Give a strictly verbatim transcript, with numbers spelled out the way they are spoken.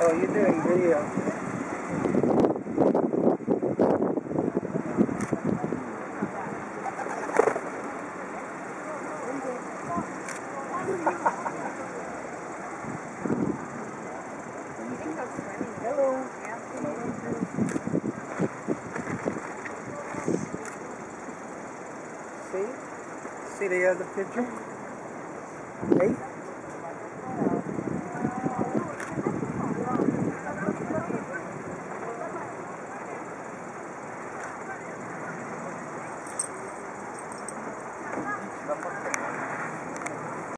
Oh, you're doing video. Hello. See? See the other picture? Eight.